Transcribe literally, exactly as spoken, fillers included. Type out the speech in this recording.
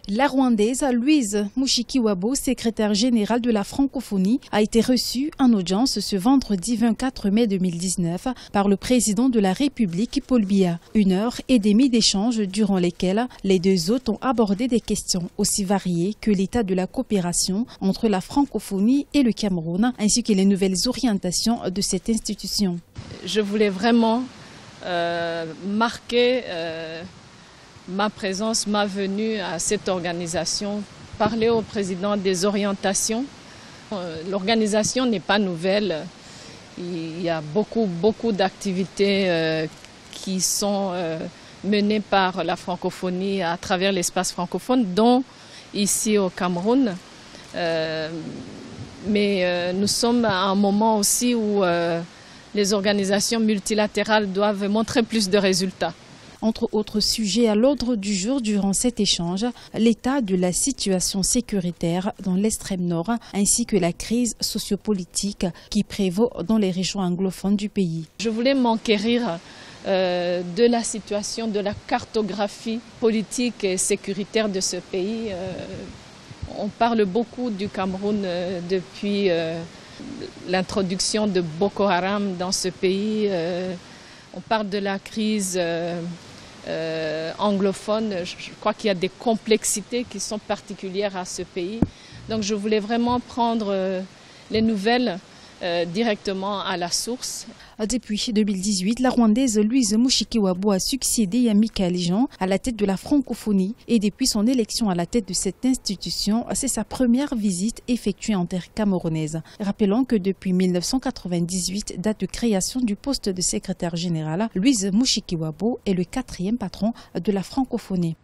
La Rwandaise Louise Mushikiwabo, secrétaire générale de la francophonie, a été reçue en audience ce vendredi vingt-quatre mai deux mille dix-neuf par le président de la République, Paul Biya. Une heure et demie d'échanges durant lesquels les deux hôtes ont abordé des questions aussi variées que l'état de la coopération entre la francophonie et le Cameroun, ainsi que les nouvelles orientations de cette institution. Je voulais vraiment euh, marquer euh, ma présence, ma venue à cette organisation, parler au président des orientations. L'organisation n'est pas nouvelle. Il y a beaucoup, beaucoup d'activités euh, qui sont euh, menées par la francophonie à travers l'espace francophone, dont ici au Cameroun. Euh, mais euh, nous sommes à un moment aussi où euh, les organisations multilatérales doivent montrer plus de résultats. Entre autres sujets à l'ordre du jour durant cet échange, l'état de la situation sécuritaire dans l'extrême nord ainsi que la crise sociopolitique qui prévaut dans les régions anglophones du pays. Je voulais m'enquérir euh, de la situation, de la cartographie politique et sécuritaire de ce pays. Euh, on parle beaucoup du Cameroun euh, depuis euh, l'introduction de Boko Haram dans ce pays. Euh, on parle de la crise euh, Euh, anglophone. Je crois qu'il y a des complexités qui sont particulières à ce pays. Donc je voulais vraiment prendre euh, les nouvelles euh, directement à la source. Depuis deux mille dix-huit, la Rwandaise Louise Mushikiwabo a succédé à Michaël Jean à la tête de la francophonie et depuis son élection à la tête de cette institution, c'est sa première visite effectuée en terre camerounaise. Rappelons que depuis mille neuf cent quatre-vingt-dix-huit, date de création du poste de secrétaire général, Louise Mushikiwabo est le quatrième patron de la francophonie.